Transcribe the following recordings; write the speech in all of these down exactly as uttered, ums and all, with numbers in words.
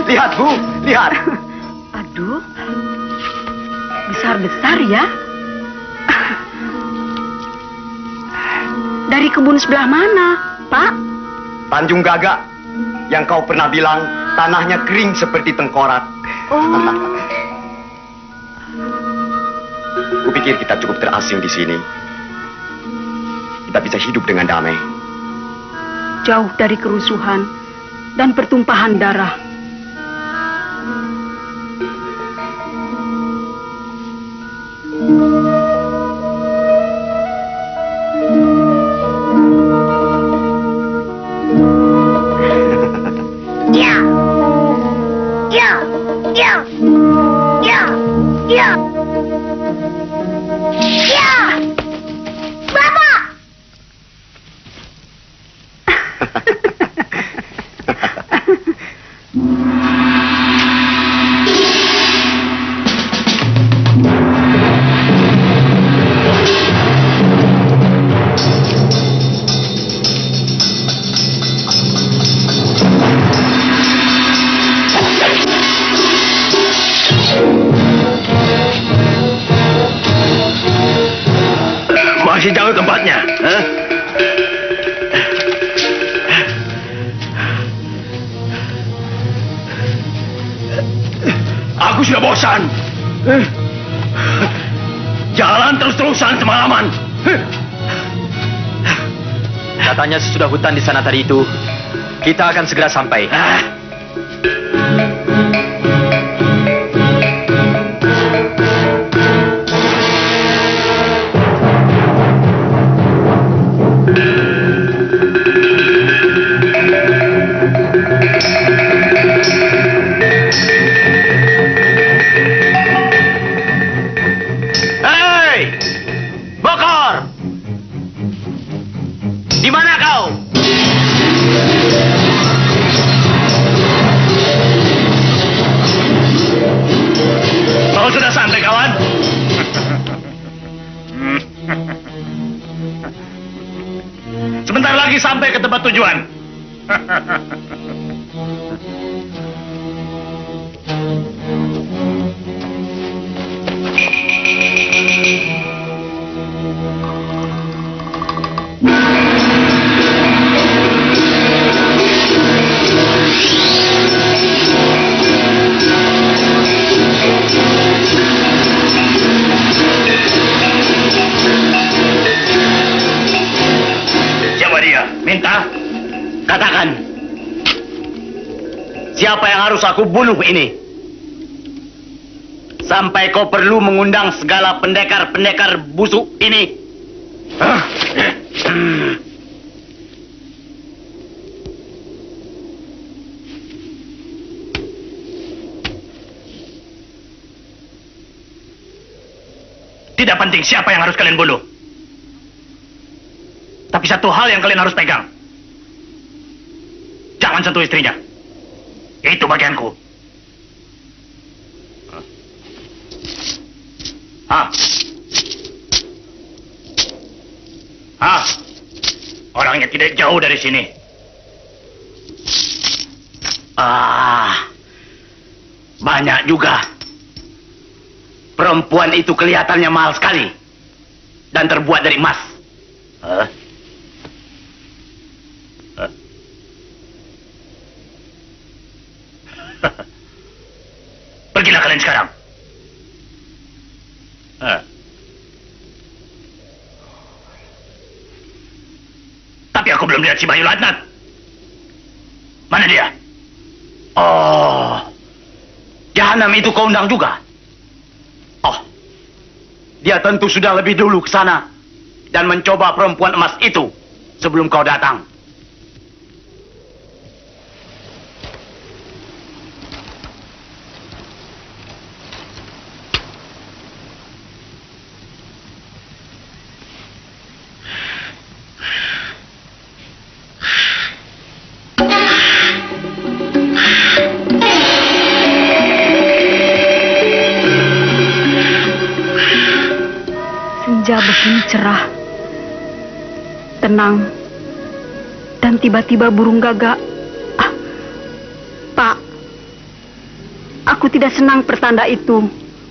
Lihat, Bu, lihat. Aduh, besar-besar ya. Dari kebun sebelah mana, Pak? Tanjung Gagak, yang kau pernah bilang tanahnya kering seperti tengkorak. Oh. Kupikir kita cukup terasing di sini. Kita bisa hidup dengan damai. Jauh dari kerusuhan dan pertumpahan darah. Ya. Ya. Ya. Ya. Ya. Ya. Bapak. Masih jauh tempatnya. Huh? Aku sudah bosan. Jalan terus-terusan semalaman. Katanya sesudah hutan di sana tadi itu, kita akan segera sampai. Sebentar lagi sampai ke tempat tujuan. Minta, katakan, siapa yang harus aku bunuh ini? Sampai kau perlu mengundang segala pendekar-pendekar busuk ini? Hah? Tidak penting siapa yang harus kalian bunuh. Tapi satu hal yang kalian harus pegang. Jangan sentuh istrinya. Itu bagianku. Hah? Hah? Orangnya tidak jauh dari sini. Ah, banyak juga. Perempuan itu kelihatannya mahal sekali. Dan terbuat dari emas. Huh? Pergilah kalian sekarang. Uh. Tapi aku belum lihat si Bayu Latnat. Mana dia? Oh, Jahanam itu kau undang juga? Oh, dia tentu sudah lebih dulu ke sana dan mencoba perempuan emas itu sebelum kau datang. Senja begini cerah, tenang, dan tiba-tiba burung gagak. Ah, Pak, Aku tidak senang pertanda itu.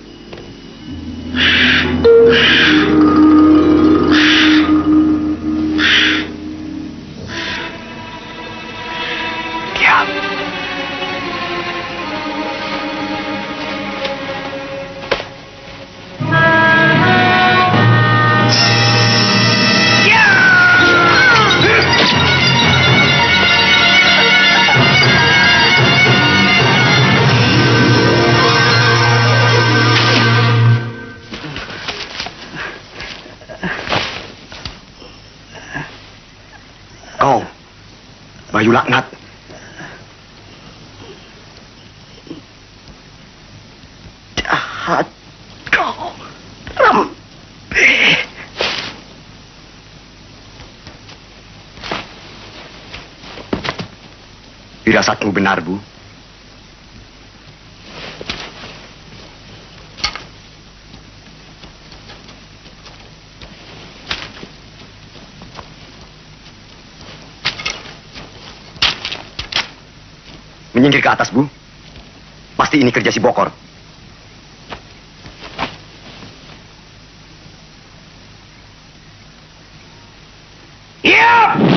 Diam. Kau, Bayu Laknat. Jahat kau, Rampe. Firasatmu benar, Bu. Menyingkir ke atas, Bu. Pasti ini kerja si Bokor. Iya!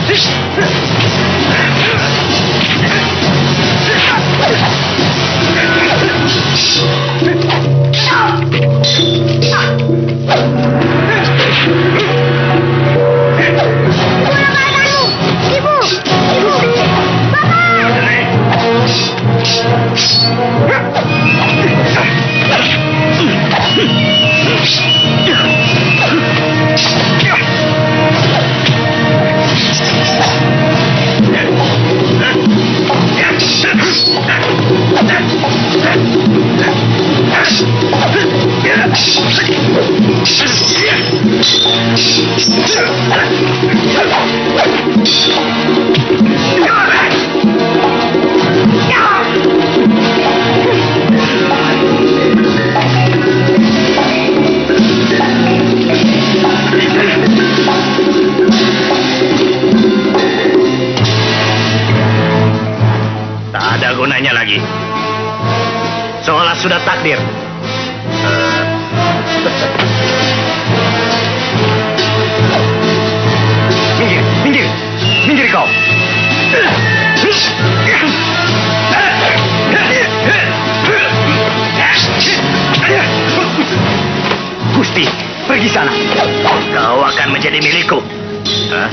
Ibu, ibu, Tak ada gunanya lagi. Seolah sudah takdir. Minggir, minggir, minggir kau. Gusti, pergi sana. Kau akan menjadi milikku. Hah?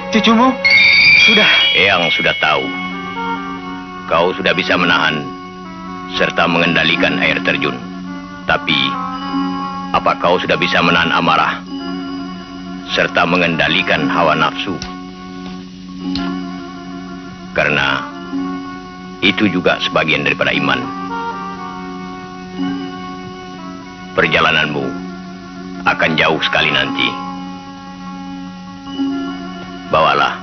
Cucumu sudah... Eyang sudah tahu. Kau sudah bisa menahan serta mengendalikan air terjun. Tapi, apa kau sudah bisa menahan amarah serta mengendalikan hawa nafsu? Karena itu juga sebagian daripada iman. Perjalananmu akan jauh sekali nanti. Bawalah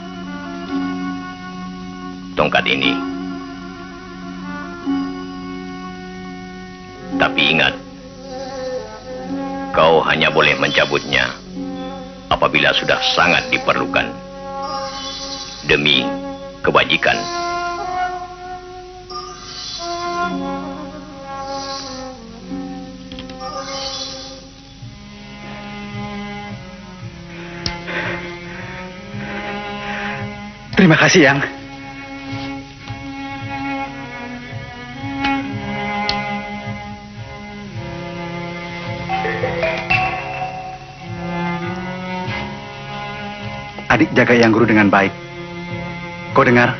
tongkat ini. Tapi ingat, kau hanya boleh mencabutnya apabila sudah sangat diperlukan demi kebajikan. Terima kasih, Yang. Adik jaga Yang Guru dengan baik. Kau dengar?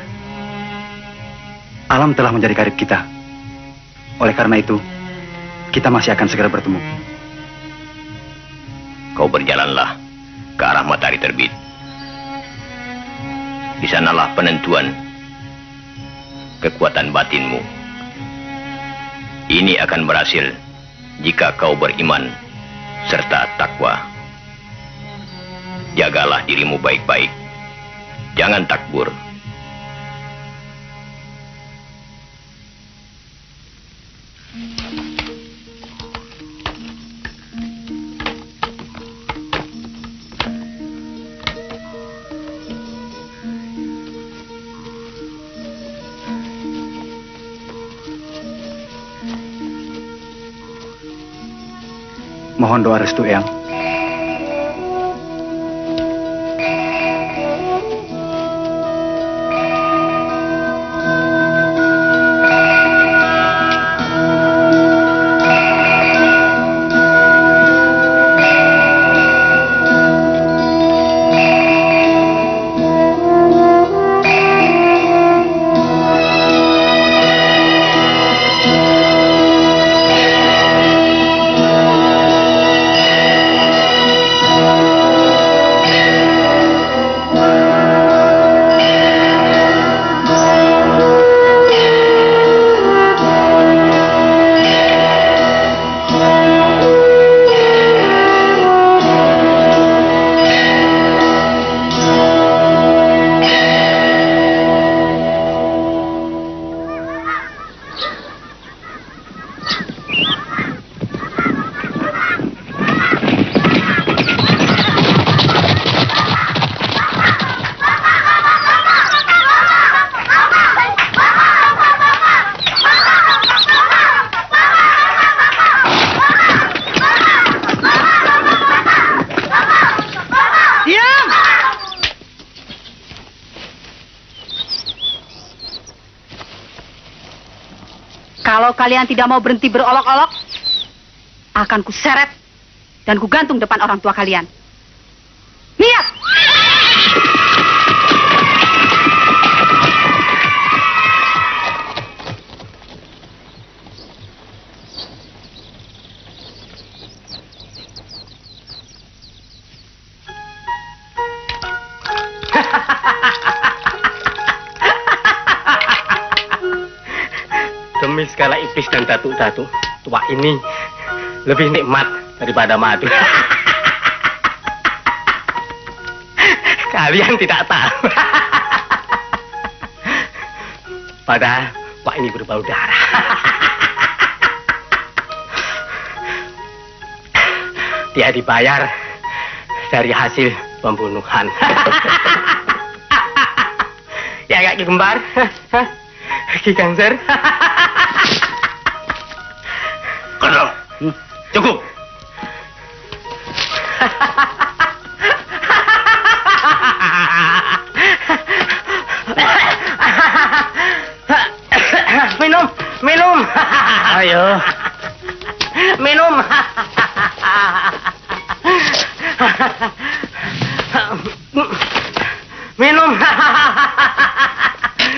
Alam telah menjadi karib kita. Oleh karena itu, kita masih akan segera bertemu. Kau berjalanlah ke arah matahari terbit. Di sanalah penentuan kekuatan batinmu. Ini akan berhasil jika kau beriman serta takwa. Jagalah dirimu baik-baik. Jangan takbur. Mohon doa restu, Eyang. Kalau kalian tidak mau berhenti berolok-olok, akan kuseret dan kugantung depan orang tua kalian. Niat! Demi segala iblis dan datuk-datuk, tua ini lebih nikmat daripada madu. Kalian tidak tahu. Padahal Pak ini berbau darah. Dia dibayar dari hasil pembunuhan. Ya gak Ki Kembar? Ki Gangser? Kodok, cukup. Minum, minum. Ayo. Minum.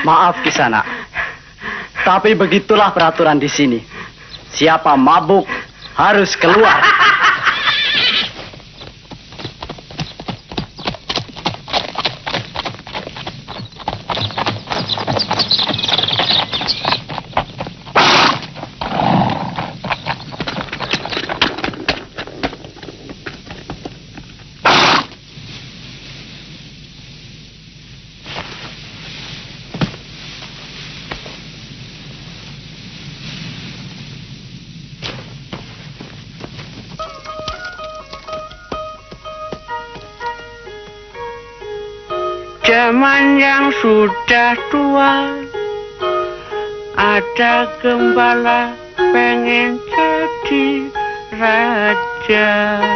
Maaf Kisana. Tapi begitulah peraturan di sini. Siapa mabuk harus keluar. Zaman yang sudah tua, ada gembala pengen jadi raja,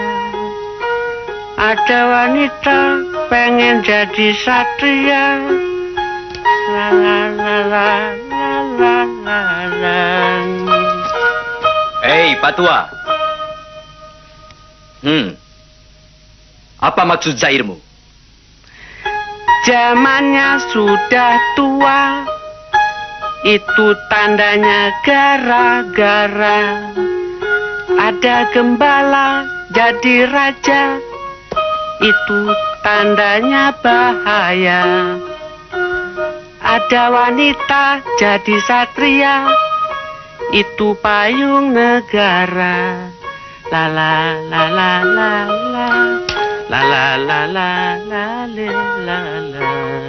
ada wanita pengen jadi satria. La la la la la la la la. Hei, Pak Tua. Hmm. Apa maksud zairmu? Zamannya sudah tua, itu tandanya gara-gara ada gembala jadi raja, itu tandanya bahaya. Ada wanita jadi satria, itu payung negara. La la la la la la. La la la la la la la.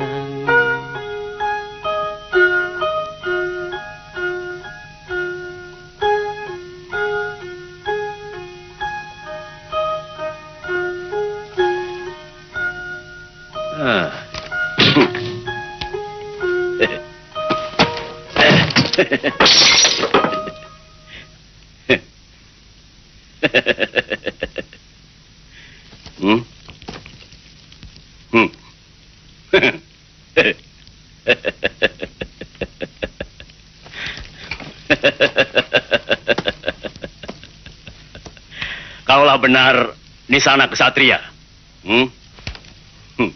Ah. Hmm? Hmm. Kaulah benar Nisana Kesatria. Hmm? Hmm.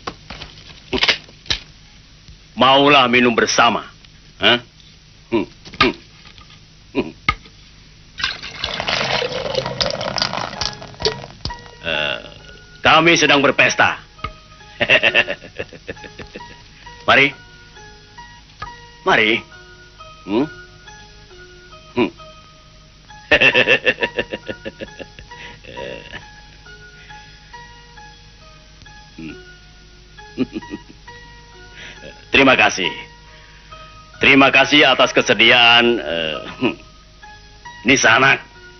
Maulah minum bersama. Hah? Hmm. Hmm. Hmm. Uh, kami sedang berpesta. Mari. Mari. Hmm? Hmm. Hmm. Terima kasih. Terima kasih atas kesediaan uh, Nisana.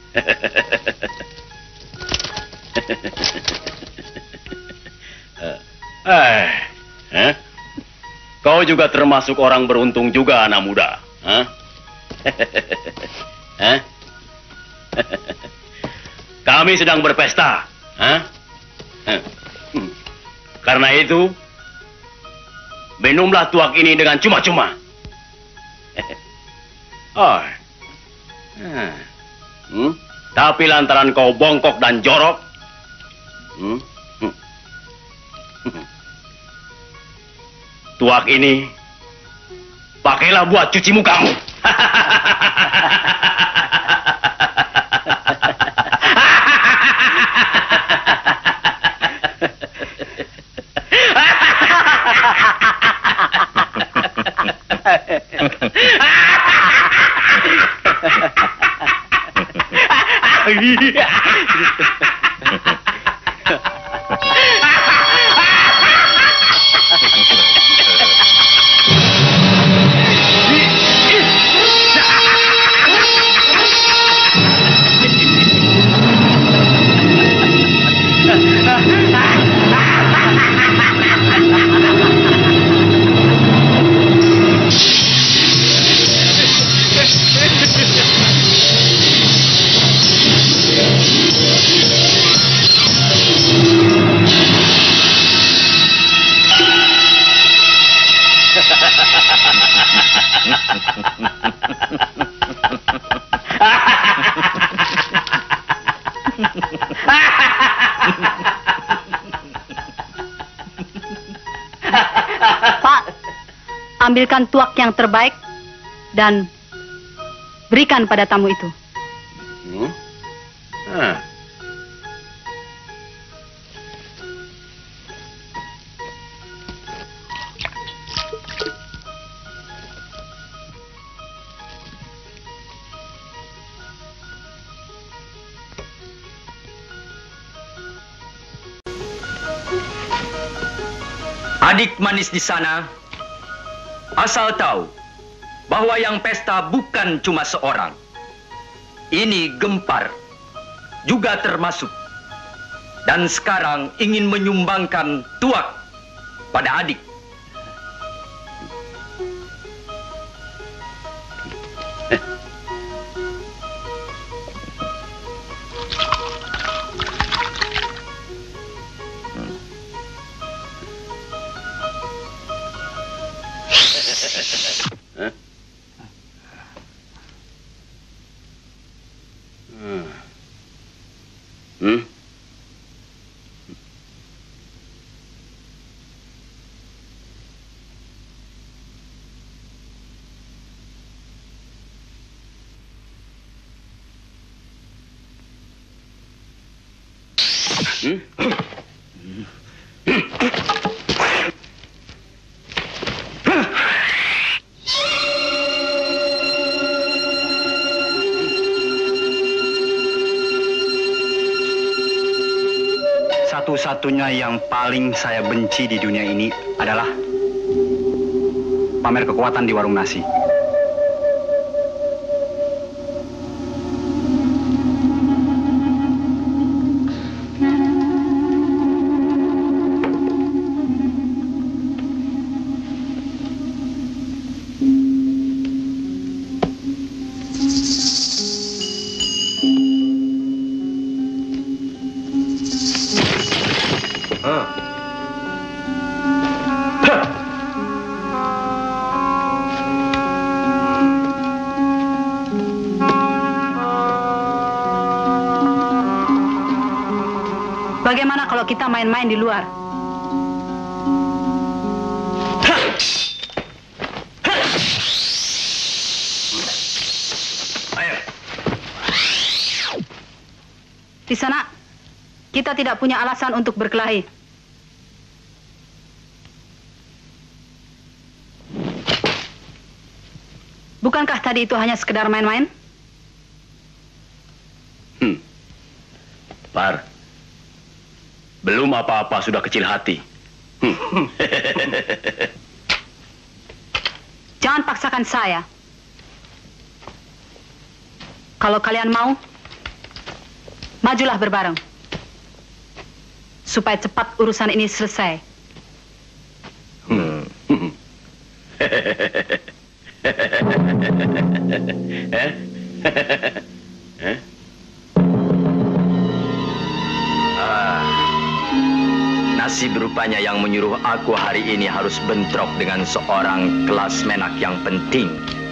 Eh, eh? Kau juga termasuk orang beruntung juga, anak muda. Hah? Eh? Kami sedang berpesta. Hah? Eh. Hmm. Karena itu, minumlah tuak ini dengan cuma-cuma. Oh. Hmm? Tapi lantaran kau bongkok dan jorok, hmm? Hmm. Tuak ini pakailah buat cuci mukamu. ambilkan tuak yang terbaik dan berikan pada tamu itu. Hmm? Ah. Adik manis di sana, asal tahu bahwa yang pesta bukan cuma seorang. Ini Gempar, juga termasuk. Dan sekarang ingin menyumbangkan tuak pada adik. Hmm? Hmm? Satu-satunya yang paling saya benci di dunia ini adalah pamer kekuatan di warung nasi. Bagaimana kalau kita main-main di luar? Ayo. Di sana, kita tidak punya alasan untuk berkelahi. Bukankah tadi itu hanya sekedar main-main? Hmm. Par, belum apa-apa sudah kecil hati. Hmm. Jangan paksakan saya. Kalau kalian mau, majulah berbareng. Supaya cepat urusan ini selesai. Hmm. Eh? Eh? Ah, nasib rupanya yang menyuruh aku hari ini harus bentrok dengan seorang kelas menak yang penting.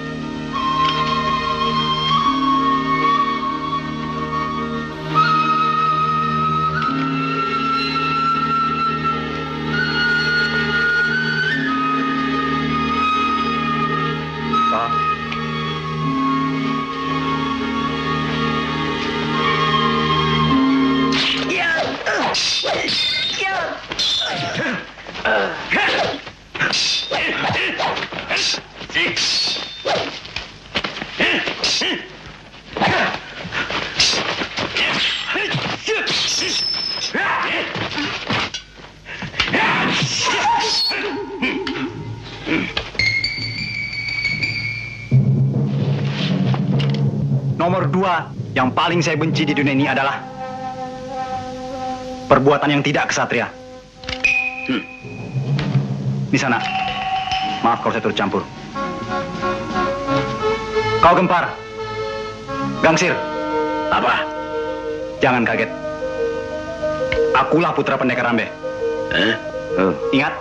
Nomor dua yang paling saya benci di dunia ini adalah perbuatan yang tidak kesatria. Hmm. Di sana, maaf kalau saya turut campur. Kau Gempar, Gangsir, Apa? jangan kaget. Akulah putra pendekar Rambe. Eh? Oh. Ingat,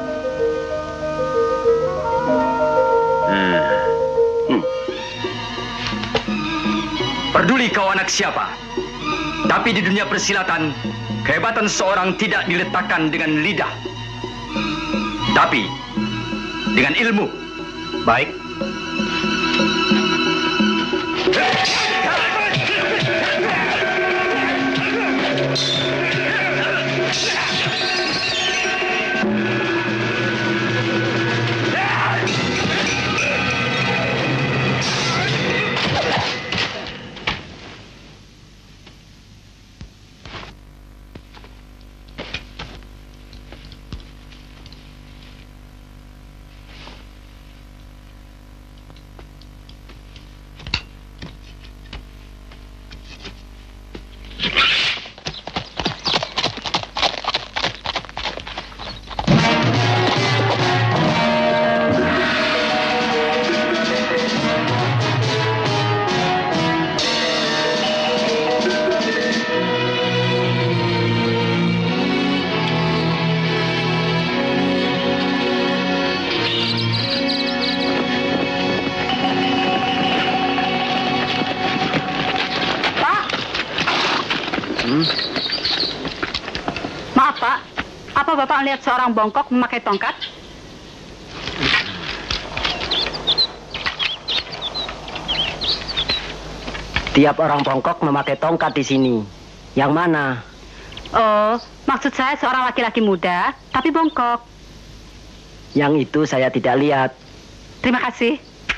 Hmm. Hmm. peduli kau anak siapa. Tapi di dunia persilatan, kehebatan seorang tidak diletakkan dengan lidah. Tapi, dengan ilmu. Baik. Maaf, Pak. Apa Bapak melihat seorang bongkok memakai tongkat? Tiap orang bongkok memakai tongkat di sini. Yang mana? Oh, maksud saya seorang laki-laki muda, tapi bongkok. Yang itu saya tidak lihat. Terima kasih.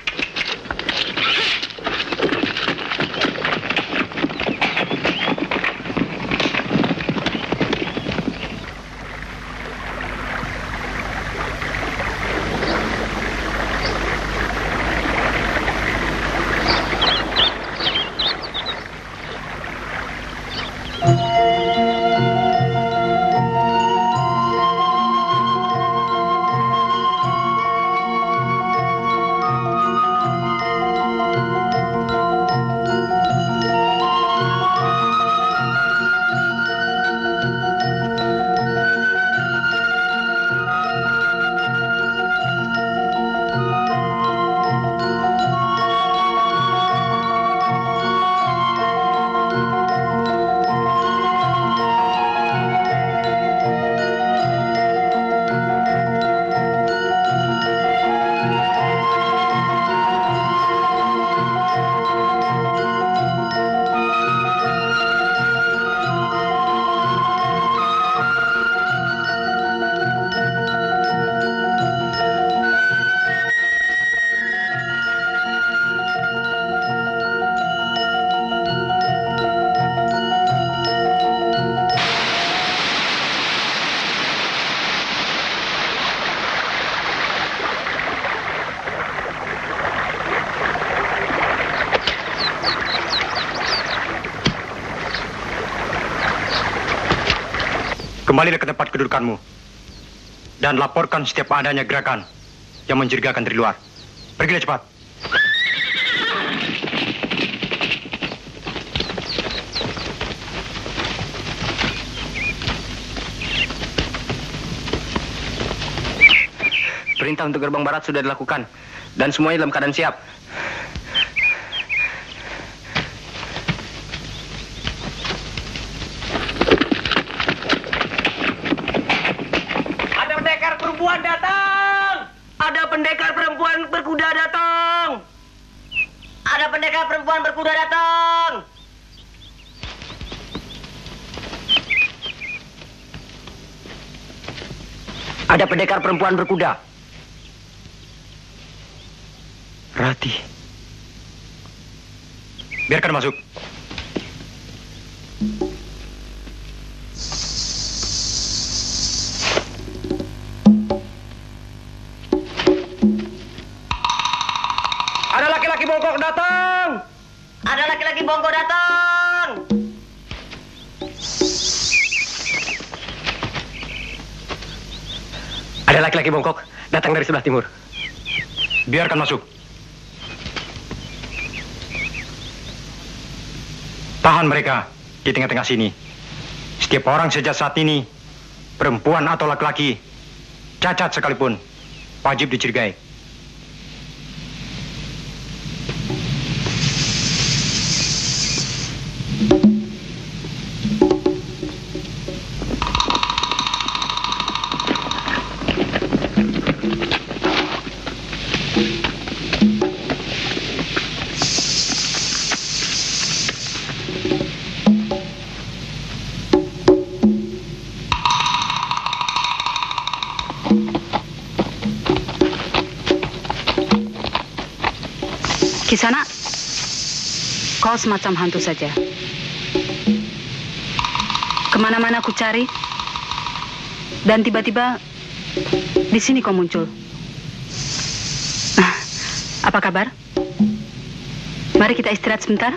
Kembalilah ke tempat kedudukanmu dan laporkan setiap adanya gerakan yang mencurigakan dari luar. Pergilah cepat. Perintah untuk gerbang barat sudah dilakukan dan semuanya dalam keadaan siap. pendekar perempuan berkuda datang. Ada pendekar perempuan berkuda datang. Ada pendekar perempuan berkuda. Rati. Biarkan masuk. Ada laki-laki bongkok datang. Ada laki-laki bongkok datang. Ada laki-laki bongkok datang dari sebelah timur. Biarkan masuk. Tahan mereka di tengah-tengah sini. Setiap orang sejak saat ini, perempuan atau laki-laki, cacat sekalipun, wajib dicurigai. Kisana, kau semacam hantu saja. Kemana-mana aku cari, dan tiba-tiba di sini kau muncul. Nah, apa kabar? Mari kita istirahat sebentar.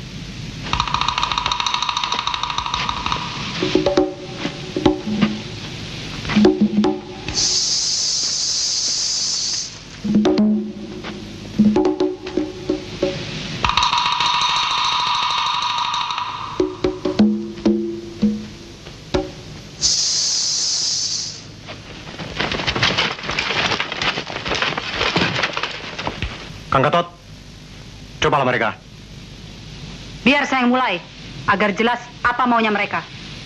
Kang Gatot, cobalah mereka. Biar saya yang mulai, agar jelas apa maunya mereka.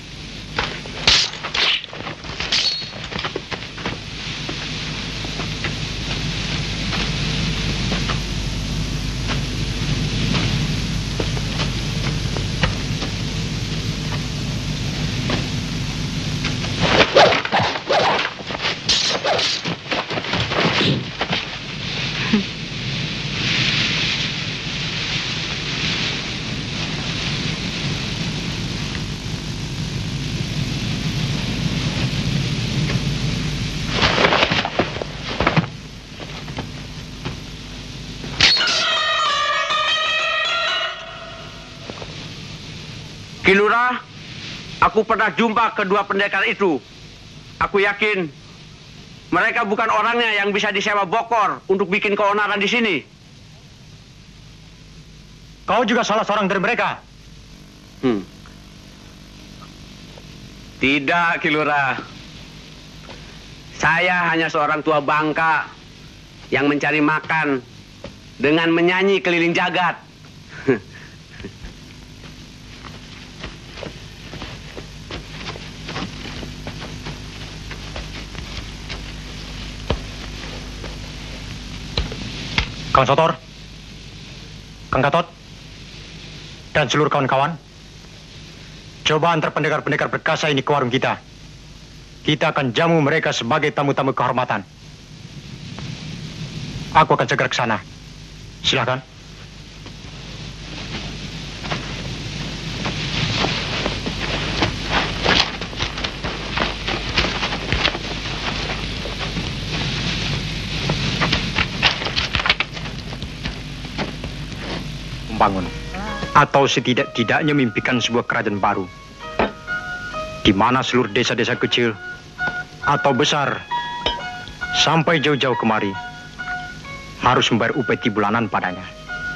Kilurah, aku pernah jumpa kedua pendekar itu. Aku yakin mereka bukan orangnya yang bisa disewa Bokor untuk bikin keonaran di sini. Kau juga salah seorang dari mereka. Hmm. Tidak, Kilurah. Saya hanya seorang tua bangka yang mencari makan dengan menyanyi keliling jagat. Kang Sotor, Kang Gatot, dan seluruh kawan-kawan, coba antar pendekar-pendekar perkasa ini ke warung kita. Kita akan jamu mereka sebagai tamu-tamu kehormatan. Aku akan segera ke sana. Silakan. Membangun, atau setidak-tidaknya mimpikan sebuah kerajaan baru, di mana seluruh desa-desa kecil atau besar sampai jauh-jauh kemari harus membayar upeti bulanan padanya.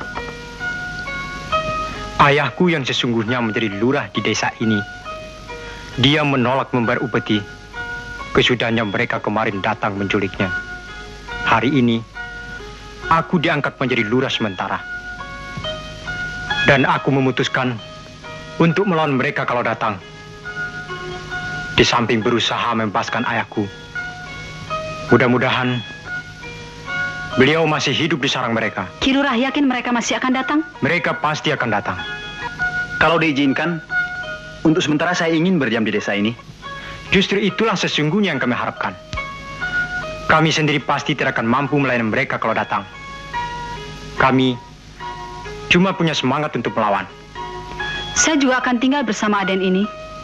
Ayahku yang sesungguhnya menjadi lurah di desa ini, dia menolak membayar upeti kesudahnya mereka kemarin datang menculiknya. Hari ini aku diangkat menjadi lurah sementara. Dan aku memutuskan untuk melawan mereka kalau datang. Di samping berusaha membebaskan ayahku. Mudah-mudahan beliau masih hidup di sarang mereka. Kilurah yakin mereka masih akan datang? Mereka pasti akan datang. Kalau diizinkan, untuk sementara saya ingin berdiam di desa ini. Justru itulah sesungguhnya yang kami harapkan. Kami sendiri pasti tidak akan mampu melayani mereka kalau datang. Kami cuma punya semangat untuk melawan. Saya juga akan tinggal bersama Aden ini.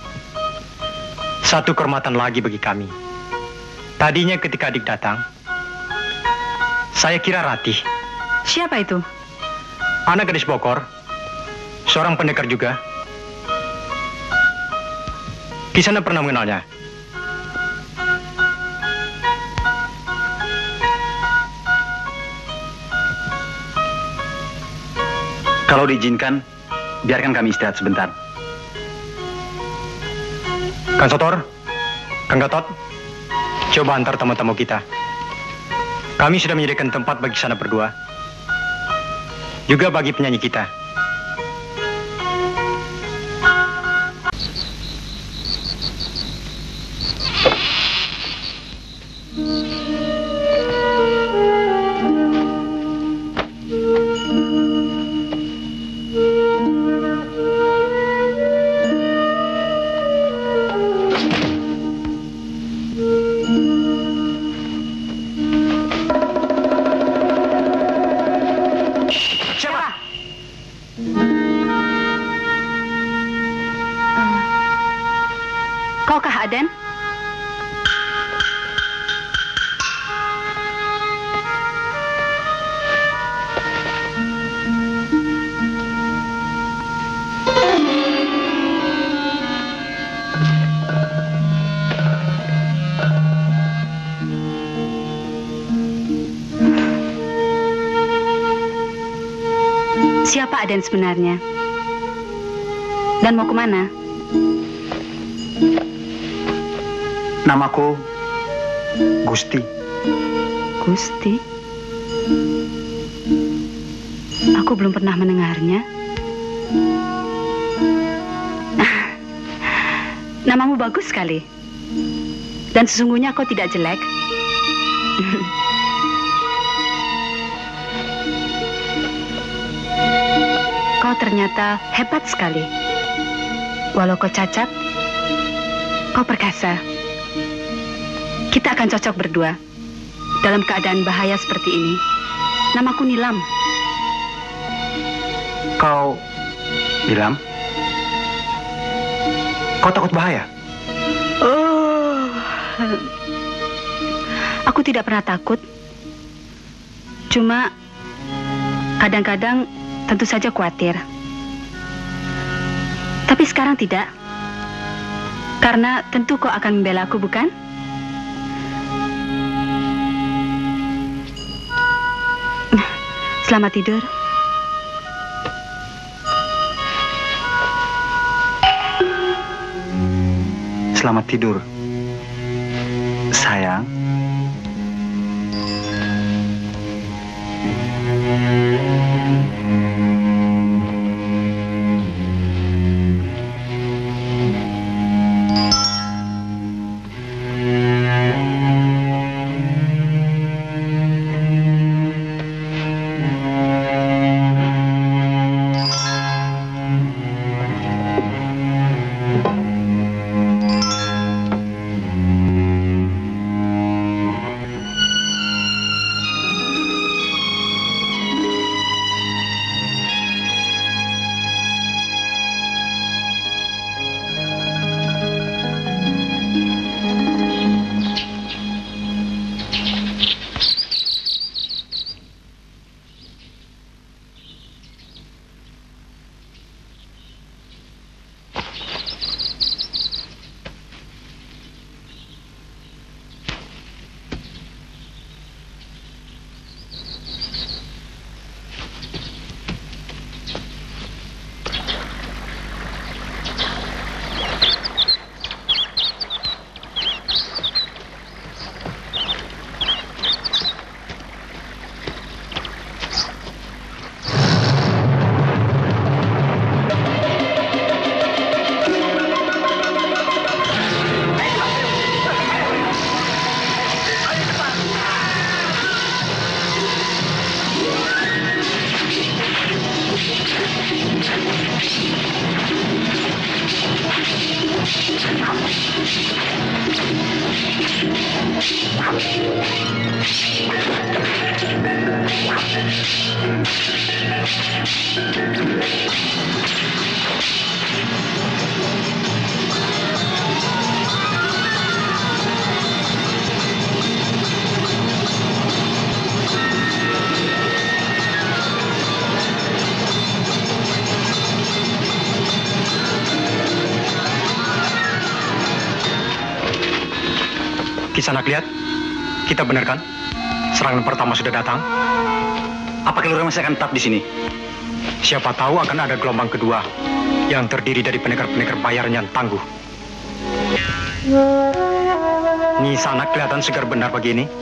Satu kehormatan lagi bagi kami. Tadinya ketika adik datang, saya kira Ratih. Siapa itu? Anak gadis Bokor, seorang pendekar juga. Kisana pernah mengenalnya. Kalau diizinkan, biarkan kami istirahat sebentar. Kang Sotor, Kang Gatot, coba antar tamu-tamu kita. Kami sudah menyediakan tempat bagi sana berdua. Juga bagi penyanyi kita. Siapa Aden sebenarnya? Dan mau kemana? Namaku Gusti. Gusti? Aku belum pernah mendengarnya. Namamu bagus sekali. Dan sesungguhnya kau tidak jelek. Kau ternyata hebat sekali. Walau kau cacat, kau perkasa. Kita akan cocok berdua. Dalam keadaan bahaya seperti ini. Namaku Nilam. Kau Nilam? Kau takut bahaya? Oh, aku tidak pernah takut. Cuma kadang-kadang tentu saja khawatir. Tapi sekarang tidak. Karena tentu kau akan membela aku, bukan? Selamat tidur. Selamat tidur, sayang. Kisanak lihat, kita benar kan? Serangan pertama sudah datang. Apa Kilura masih akan tetap di sini? Siapa tahu akan ada gelombang kedua yang terdiri dari pendekar-pendekar bayaran yang tangguh. Kisanak kelihatan segar benar pagi ini.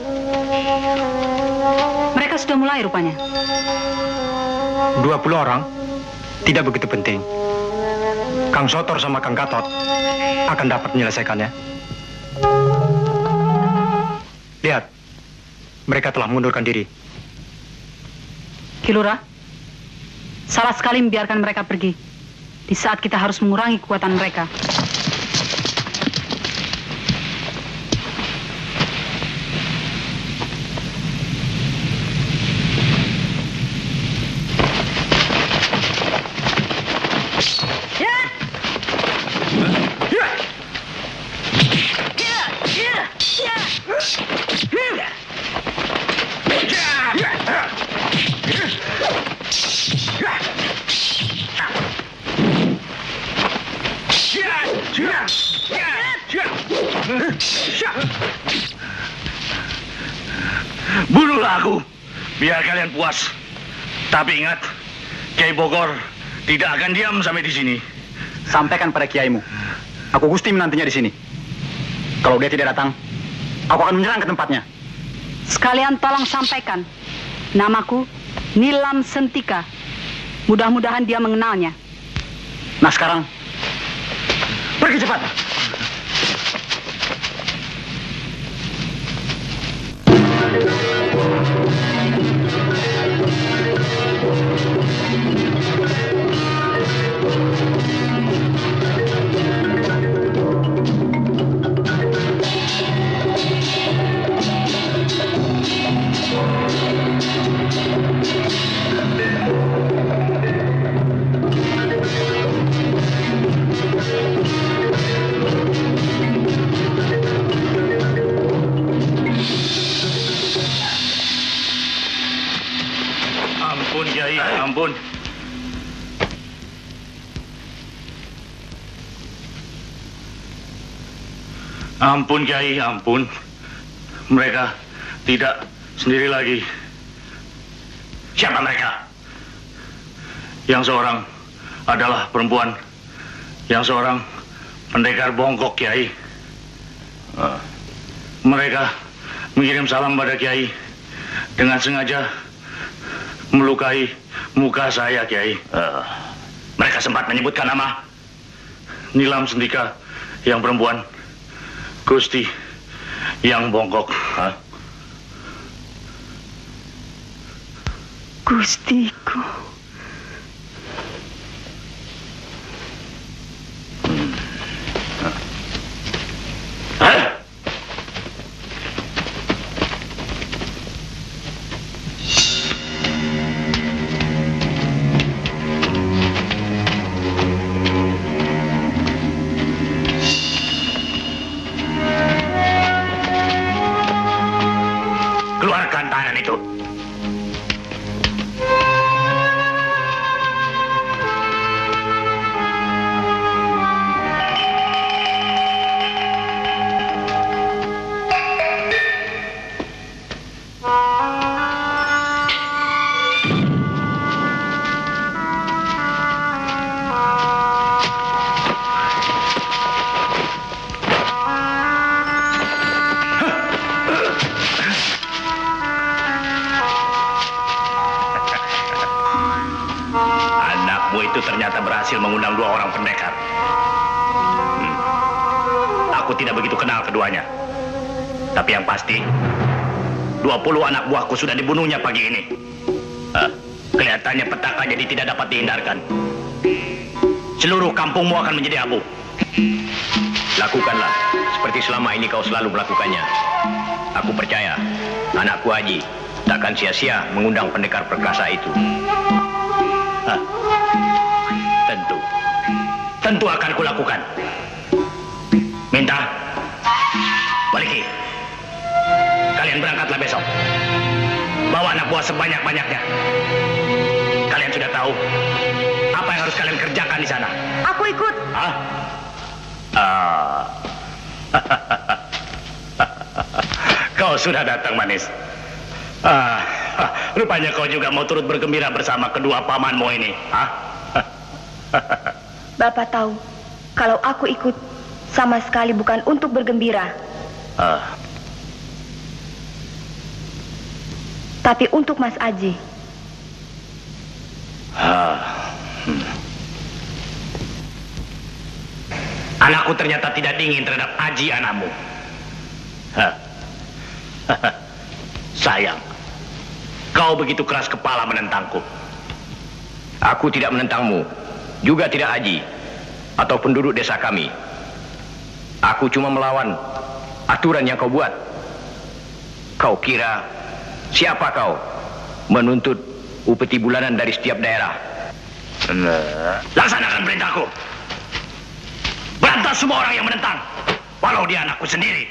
Mereka sudah mulai rupanya. dua puluh orang tidak begitu penting. Kang Sotor sama Kang Gatot akan dapat menyelesaikannya. Lihat, mereka telah mundurkan diri. Kilura, salah sekali membiarkan mereka pergi di saat kita harus mengurangi kekuatan mereka. Bunuhlah aku, biar kalian puas. Tapi ingat, Kiai Bogor tidak akan diam sampai di sini. Sampaikan pada kiaimu. Aku Gusti menantinya di sini. Kalau dia tidak datang, aku akan menyerang ke tempatnya. Sekalian tolong sampaikan. Namaku Nilam Sentika. Mudah-mudahan dia mengenalnya. Nah sekarang, pergi cepat. Ampun, Kiai, ampun. Ampun, Kiai, ampun. Mereka tidak sendiri lagi. Siapa mereka? Yang seorang adalah perempuan. Yang seorang pendekar bongkok, Kiai. Uh, mereka mengirim salam pada Kiai dengan sengaja melukai muka saya, Kiai. Uh, mereka sempat menyebutkan nama? Nilam Sentika yang perempuan, Gusti yang bongkok. Hah? Gustiku. Keluarkan tahanan itu. Itu ternyata berhasil mengundang dua orang pendekar. Hmm. Aku tidak begitu kenal keduanya. Tapi yang pasti, dua puluh anak buahku sudah dibunuhnya pagi ini. Uh, kelihatannya petaka jadi tidak dapat dihindarkan. Seluruh kampungmu akan menjadi abu. Lakukanlah seperti selama ini kau selalu melakukannya. Aku percaya anakku Haji takkan sia-sia mengundang pendekar perkasa itu. Hah. Tentu, tentu akan kulakukan. Minta, Waliki, kalian berangkatlah besok. Bawa anak buah sebanyak-banyaknya. Kalian sudah tahu apa yang harus kalian kerjakan di sana. Aku ikut. Hah? Ah. Kau sudah datang, Manis. Ah, rupanya kau juga mau turut bergembira bersama kedua pamanmu ini. Hah? Bapak tahu, kalau aku ikut, sama sekali bukan untuk bergembira. Uh. Tapi untuk Mas Aji. Uh. Hmm. Anakku ternyata tidak dingin terhadap Aji anakmu. Huh. Sayang, kau begitu keras kepala menentangku. Aku tidak menentangmu. Juga tidak Haji atau penduduk desa kami. Aku cuma melawan aturan yang kau buat. Kau kira siapa kau menuntut upeti bulanan dari setiap daerah? Laksanakan perintahku. Berantas semua orang yang menentang, walau dia anakku sendiri.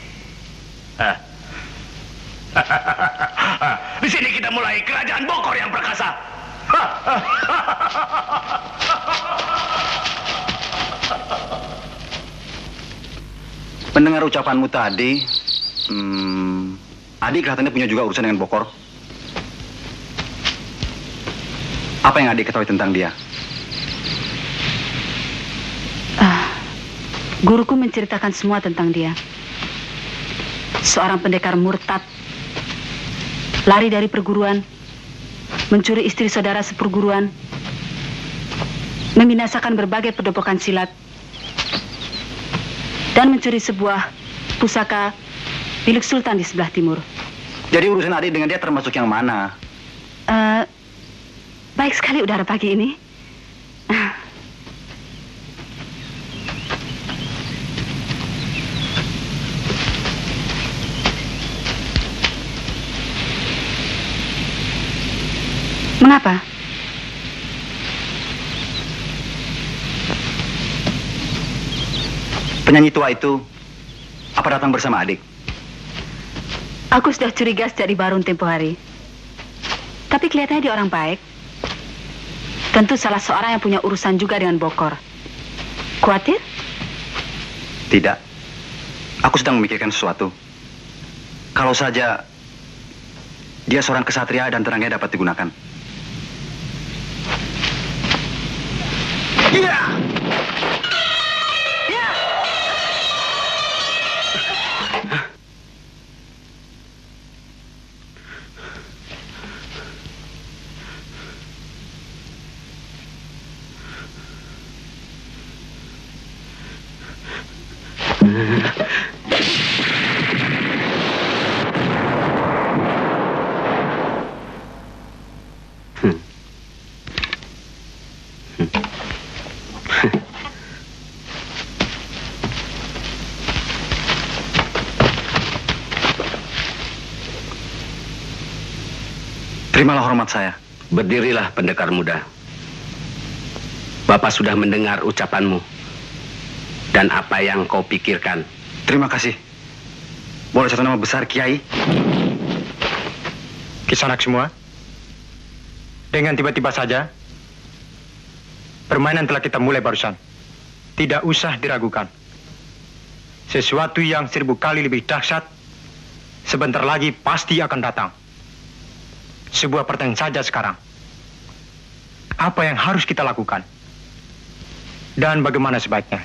Di sini kita mulai kerajaan Bogor yang perkasa. Mendengar ucapanmu tadi, hmm, Adi kelihatannya punya juga urusan dengan Bokor. Apa yang adik ketahui tentang dia? Ah, guruku menceritakan semua tentang dia. Seorang pendekar murtad, lari dari perguruan, mencuri istri saudara seperguruan, membinasakan berbagai padepokan silat, dan mencuri sebuah pusaka milik sultan di sebelah timur. Jadi urusan adik dengan dia termasuk yang mana? Uh, baik sekali udara pagi ini. Mengapa? Penyanyi tua itu apa datang bersama adik? Aku sudah curiga sejak di Barun tempo hari. Tapi kelihatannya dia orang baik. Tentu salah seorang yang punya urusan juga dengan Bokor. Khawatir? Tidak. Aku sedang memikirkan sesuatu. Kalau saja dia seorang kesatria dan tenaganya dapat digunakan. Iya! Iya! Terimalah hormat saya. Berdirilah, pendekar muda. Bapak sudah mendengar ucapanmu dan apa yang kau pikirkan. Terima kasih. Boleh satu nama besar, Kiai? Kisanak semua, dengan tiba-tiba saja, permainan telah kita mulai barusan. Tidak usah diragukan. Sesuatu yang seribu kali lebih dahsyat, sebentar lagi pasti akan datang. Sebuah pertanyaan saja sekarang. Apa yang harus kita lakukan? Dan bagaimana sebaiknya?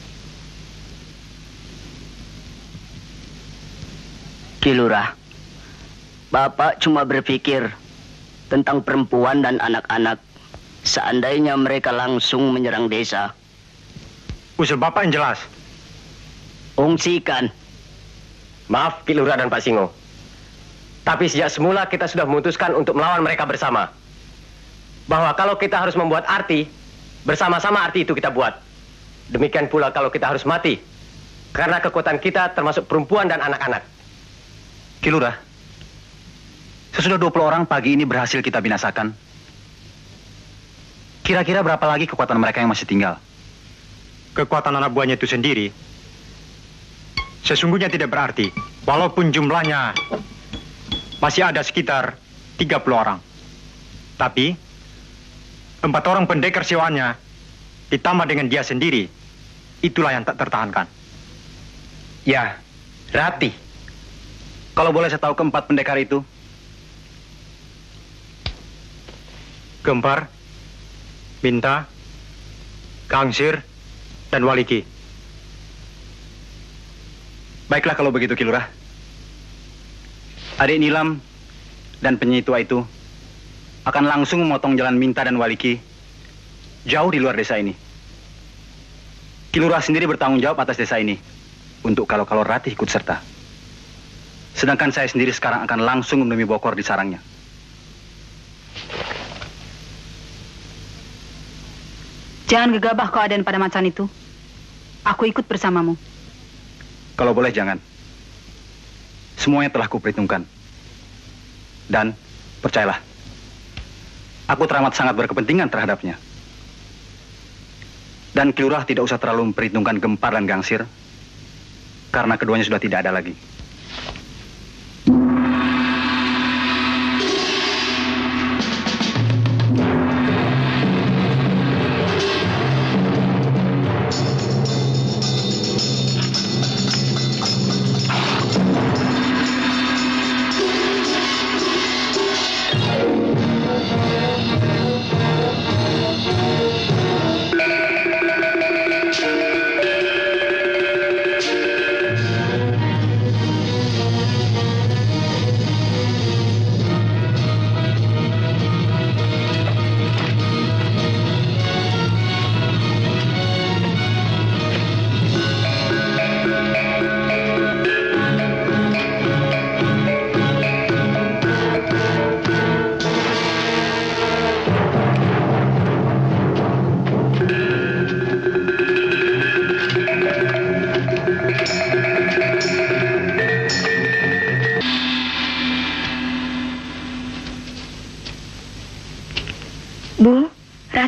Ki Lurah, Bapak cuma berpikir tentang perempuan dan anak-anak seandainya mereka langsung menyerang desa. Usul Bapak yang jelas. Ungsikan. Maaf Ki Lurah dan Pak Singo. Tapi sejak semula kita sudah memutuskan untuk melawan mereka bersama. Bahwa kalau kita harus membuat arti, bersama-sama arti itu kita buat. Demikian pula kalau kita harus mati. Karena kekuatan kita termasuk perempuan dan anak-anak. Ki Lurah, sesudah dua puluh orang pagi ini berhasil kita binasakan. Kira-kira berapa lagi kekuatan mereka yang masih tinggal? Kekuatan anak buahnya itu sendiri sesungguhnya tidak berarti. Walaupun jumlahnya masih ada sekitar tiga puluh orang. Tapi empat orang pendekar sewanya ditambah dengan dia sendiri, itulah yang tak tertahankan. Ya, Rati. Kalau boleh saya tahu keempat pendekar itu? Gempar, Minta, Gangsir, dan Waliki. Baiklah kalau begitu, Ki Lurah. Adik Nilam dan penyanyi tua itu akan langsung memotong jalan Minta dan Waliki jauh di luar desa ini. Ki Lurah sendiri bertanggung jawab atas desa ini untuk kalau-kalau Ratih ikut serta. Sedangkan saya sendiri sekarang akan langsung menemui Bokor di sarangnya. Jangan gegabah kau Aden pada macan itu. Aku ikut bersamamu. Kalau boleh jangan. Semuanya telah kuperhitungkan. Dan percayalah, aku teramat sangat berkepentingan terhadapnya. Dan Ki Lurah tidak usah terlalu memperhitungkan Gempar dan Gangsir, karena keduanya sudah tidak ada lagi.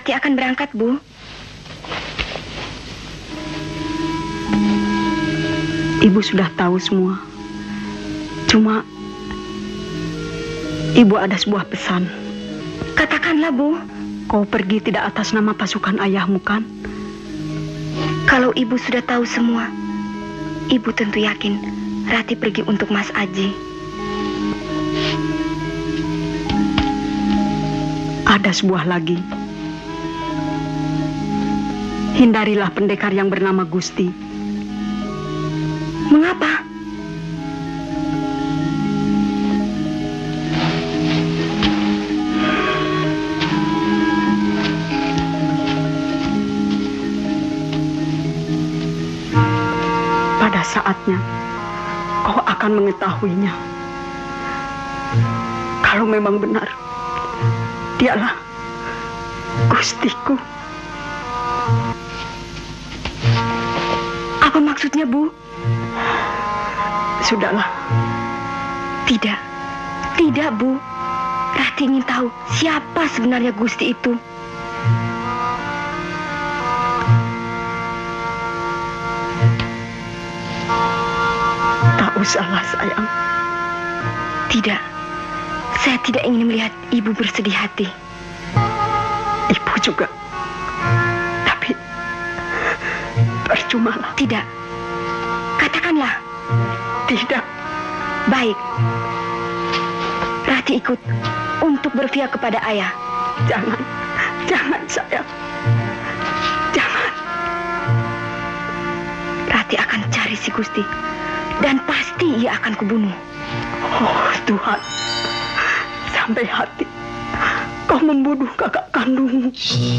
Rati akan berangkat, Bu. Ibu sudah tahu semua. Cuma Ibu ada sebuah pesan. Katakanlah, Bu. Kau pergi tidak atas nama pasukan ayahmu, kan? Kalau Ibu sudah tahu semua, Ibu tentu yakin Rati pergi untuk Mas Aji. Ada sebuah lagi. Hindarilah pendekar yang bernama Gusti. Mengapa? Pada saatnya, kau akan mengetahuinya. Kalau memang benar, dialah Gustiku. Apa maksudnya, Bu? Sudahlah. Tidak. Tidak, Bu. Rati ingin tahu siapa sebenarnya Gusti itu. Tak usahlah, sayang. Tidak. Saya tidak ingin melihat Ibu bersedih hati. Ibu juga. Tapi percumalah. Tidak. Katakanlah. Tidak. Baik. Rati ikut untuk berpihak kepada ayah. Jangan. Jangan, sayang. Jangan. Rati akan cari si Gusti. Dan pasti ia akan kubunuh. Oh, Tuhan. Sampai hati kau membunuh kakak kandungmu.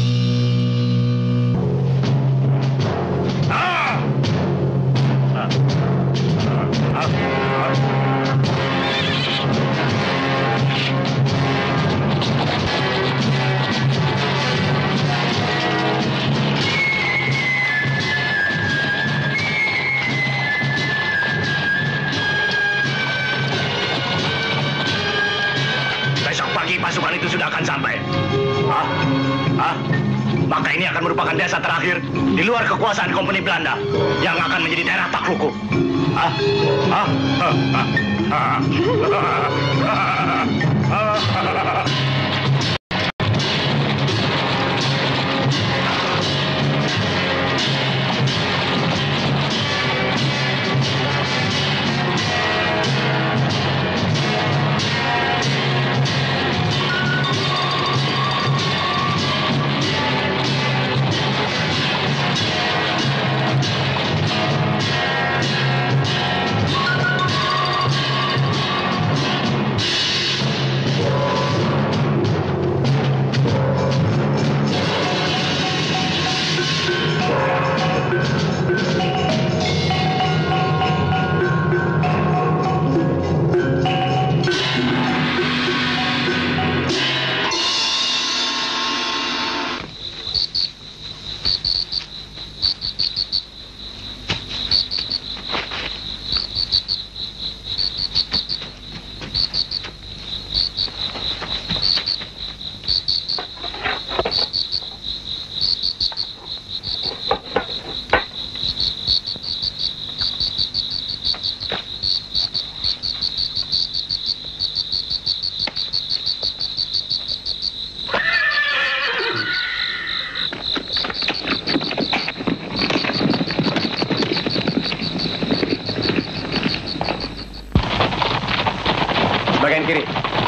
Ah! Ah! Ah! Ah! Besok pagi pasukan itu sudah akan sampai. Ah, ah, maka ini akan merupakan desa terakhir di luar kekuasaan Kompeni Belanda yang akan menjadi daerah taklukku. Ah, ah, ah, ah, ah, ah, ah. Bagian kiri.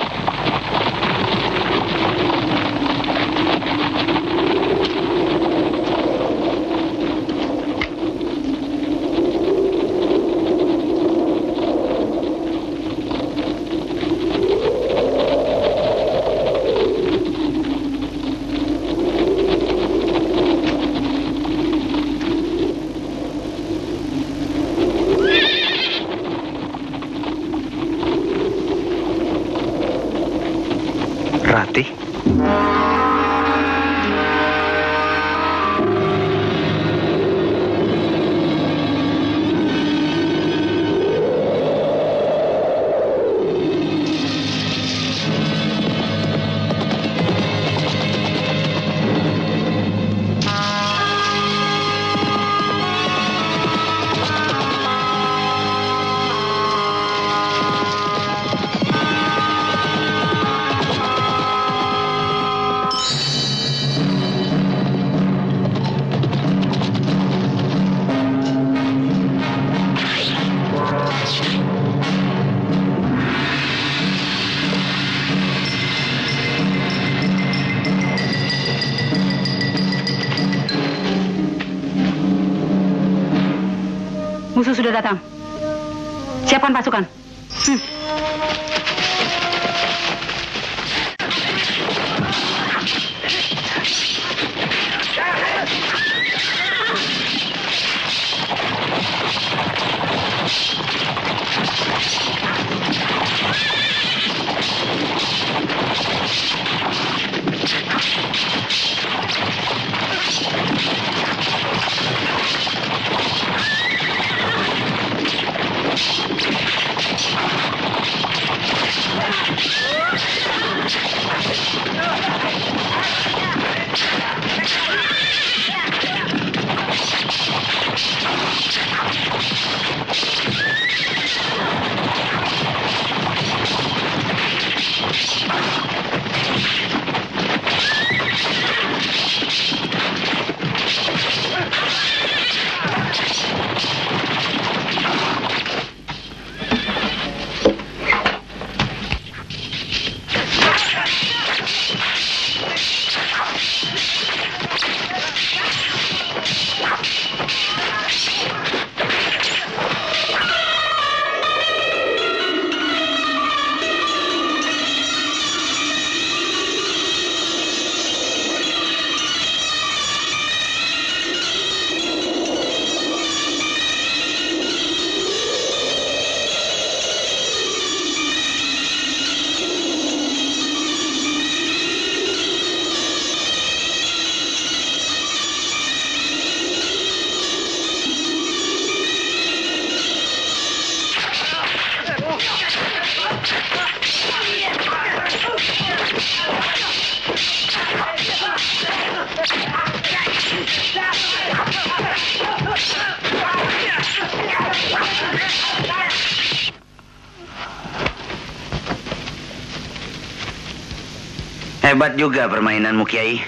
Rati? sudah datang. Siapkan pasukan. Hmm. Hebat juga permainanmu, Kiai.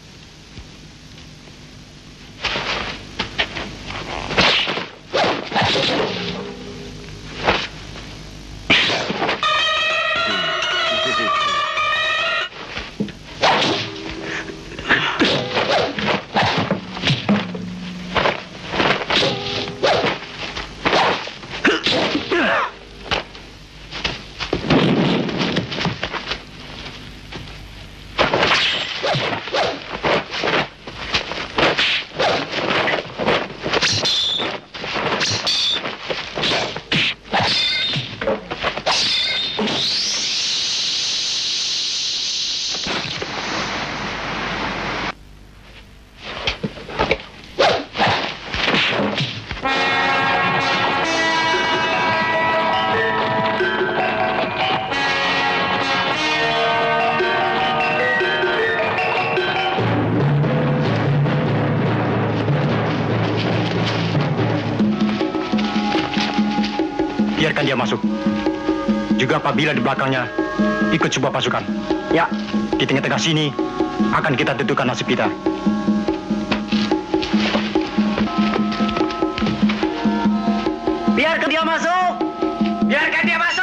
Biarkan dia masuk. Juga apabila di belakangnya ikut sebuah pasukan. Ya. Di tengah-tengah sini akan kita tentukan nasib kita. Biarkan dia masuk. Biarkan dia masuk.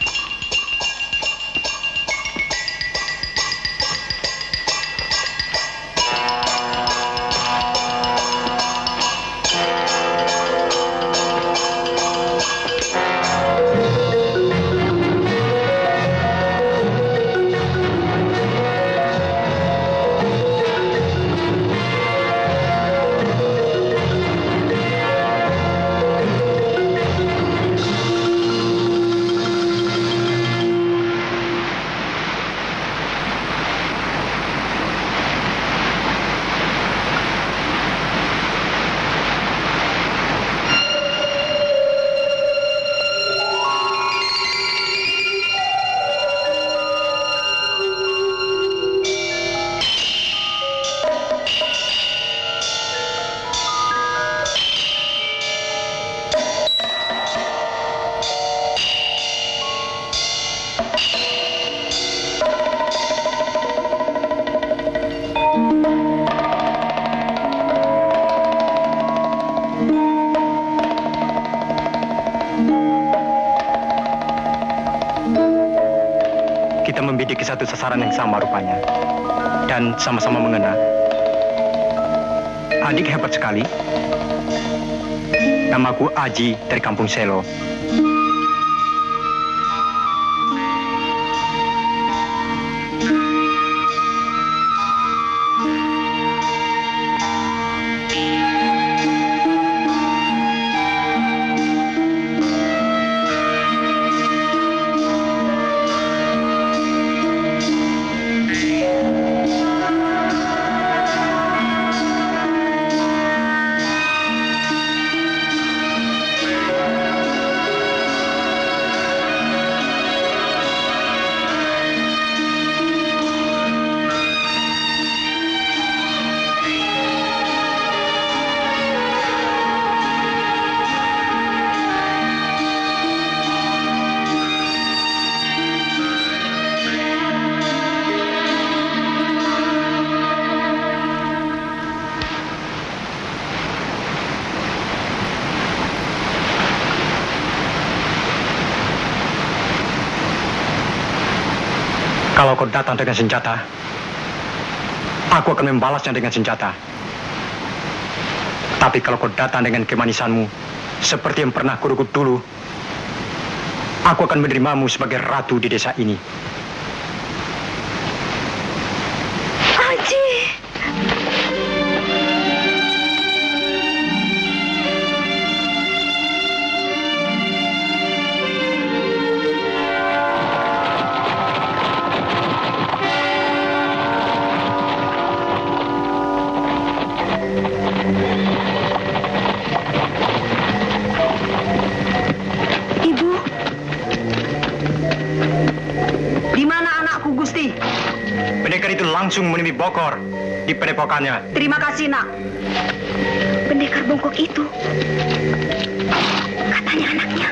Kita membidik ke satu sasaran yang sama rupanya. Dan sama-sama mengena. Adik hebat sekali. Namaku Aji dari Kampung Selo. Kalau kau datang dengan senjata, aku akan membalasnya dengan senjata. Tapi kalau kau datang dengan kemanisanmu, seperti yang pernah kurugut dulu, aku akan menerimamu sebagai ratu di desa ini. Aji! Pendekar itu langsung menemui Bokor di padepokannya. Terima kasih, nak. Pendekar bongkok itu, katanya anaknya.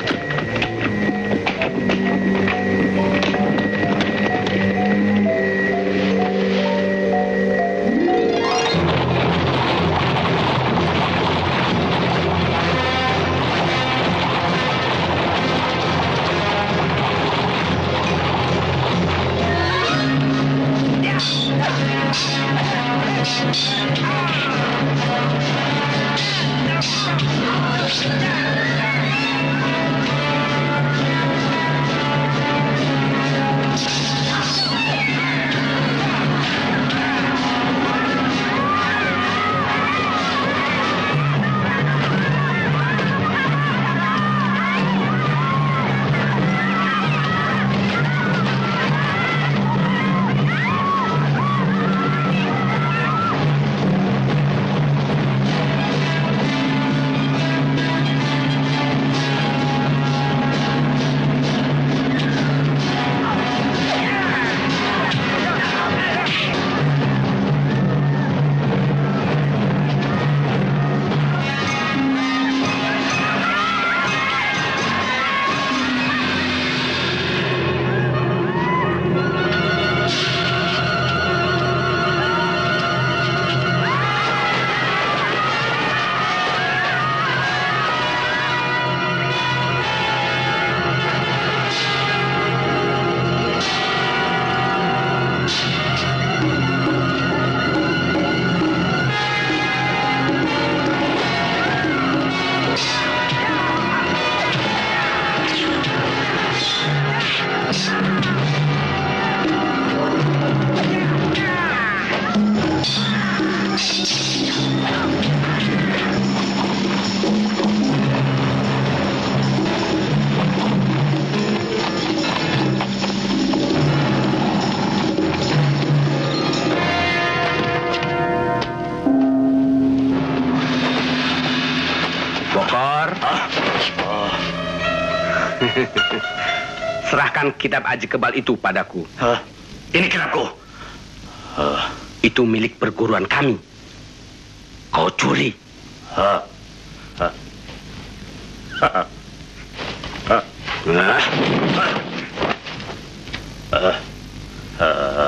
Serahkan kitab Aji Kebal itu padaku. Hah? Ini kitabku. Uh, itu milik perguruan kami. Kau curi. Hah? Hah? Hah? Hah? Nah. Hah? Hah?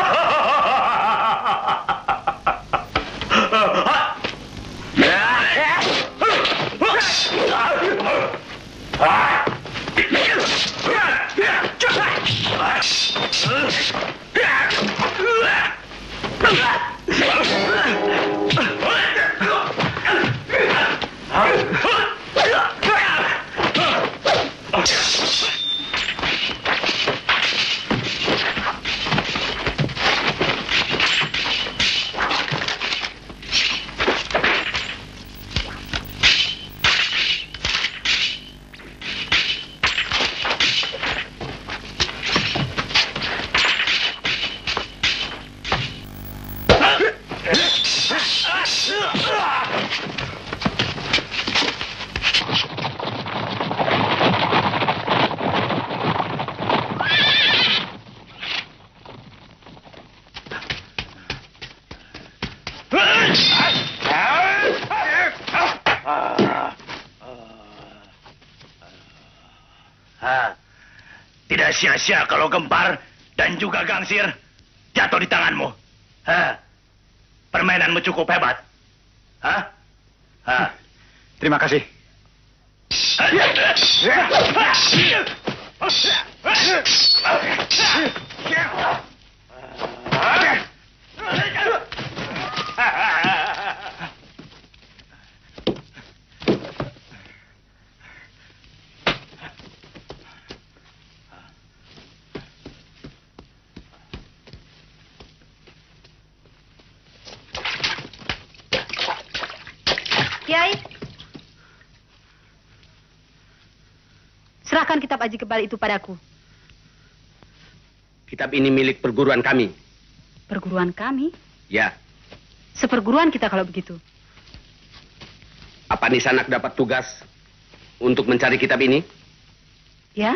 Tidak sia-sia kalau Gempar dan juga Gangsir jatuh di tanganmu. Hah? Permainanmu cukup hebat. Hah? Hah? Terima kasih. Kiai, serahkan kitab aji kebal itu padaku. Kitab ini milik perguruan kami. Perguruan kami? Ya. Seperguruan kita kalau begitu. Apa Nisanak dapat tugas untuk mencari kitab ini? Ya.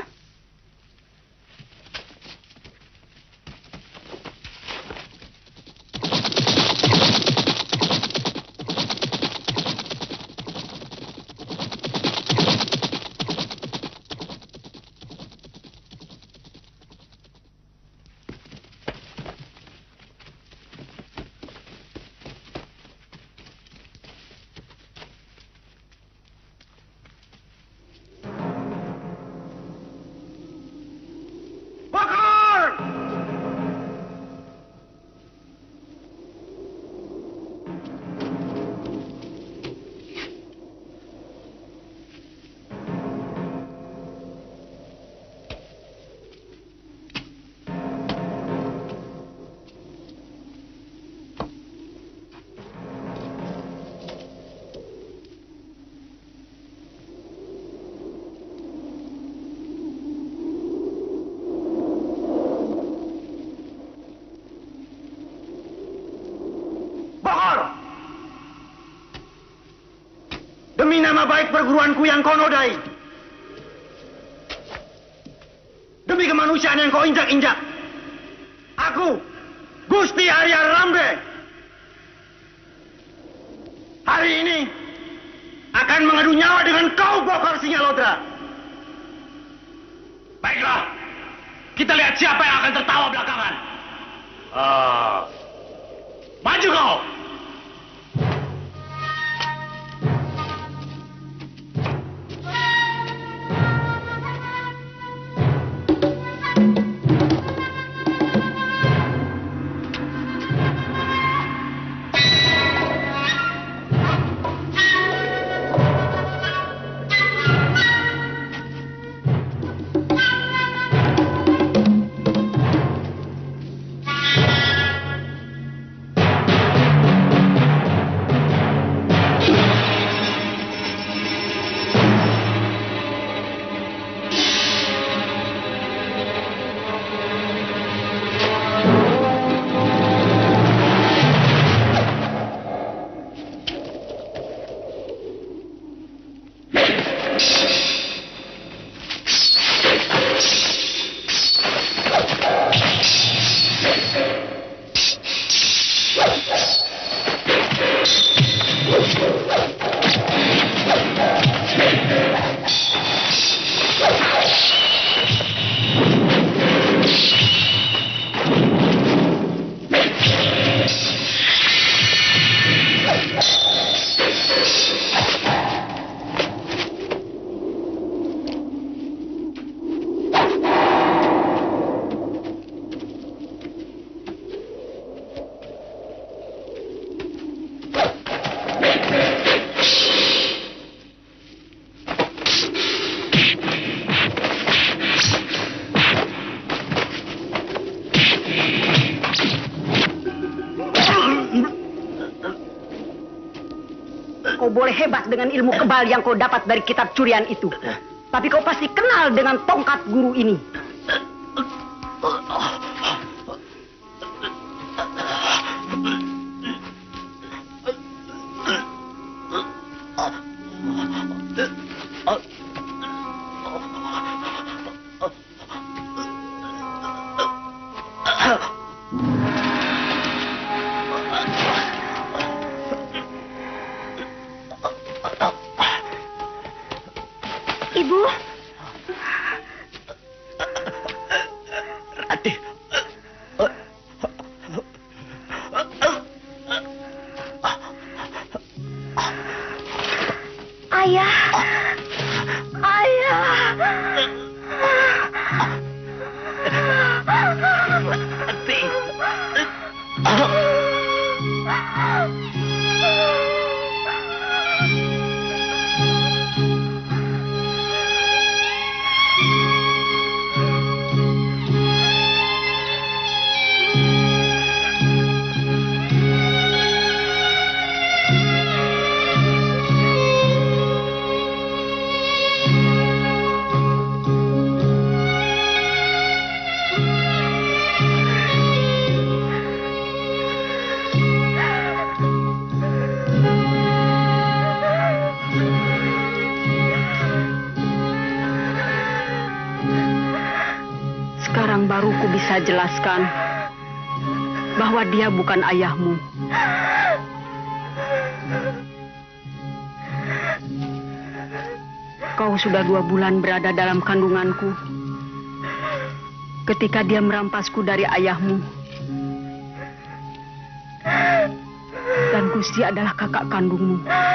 Demi nama baik perguruanku yang kau nodai. Demi kemanusiaan yang kau injak-injak. Aku, Gusti Arya Rambe, hari ini akan mengadu nyawa dengan kau, Bokor Singalodra. Baiklah, kita lihat siapa yang akan tertawa belakangan. Ah, maju kau. kau boleh hebat dengan ilmu kebal yang kau dapat dari kitab curian itu. Tapi kau pasti kenal dengan tongkat guru ini. Ibu. Rati. Ayah. Ayah. Rati. Sekarang baru ku bisa jelaskan bahwa dia bukan ayahmu. Kau sudah dua bulan berada dalam kandunganku ketika dia merampasku dari ayahmu. Dan Gusti adalah kakak kandungmu.